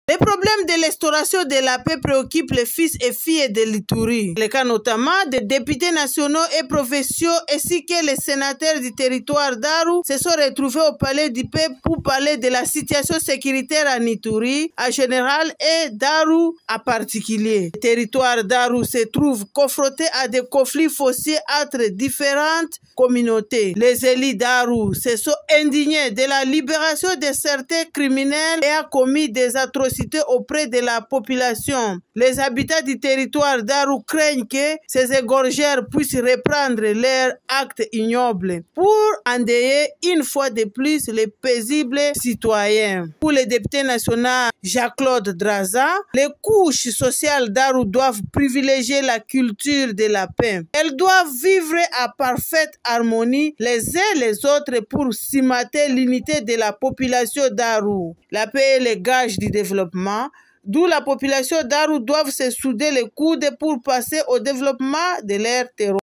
Les problèmes de l'instauration de la paix préoccupent les fils et filles de l'Ituri. Le cas notamment des députés nationaux et provinciaux ainsi que les sénateurs du territoire d'Aru se sont retrouvés au palais du peuple pour parler de la situation sécuritaire en Ituri en général et d'Aru en particulier. Le territoire d'Aru se trouve confronté à des conflits fonciers entre différentes communautés. Les élus d'Aru se sont indignés de la libération de certains criminels et ont commis des atrocités auprès de la population. Les habitants du territoire d'Aru craignent que ces égorgeurs puissent reprendre leurs actes ignobles pour endeuiller une fois de plus les paisibles citoyens. Pour le député national Jacques-Claude Draza, les couches sociales d'Aru doivent privilégier la culture de la paix. Elles doivent vivre en parfaite harmonie les uns les autres pour cimenter l'unité de la population d'Aru. La paix est le gage du développement, d'où la population d'Aru doit se souder les coudes pour passer au développement de leur terroir.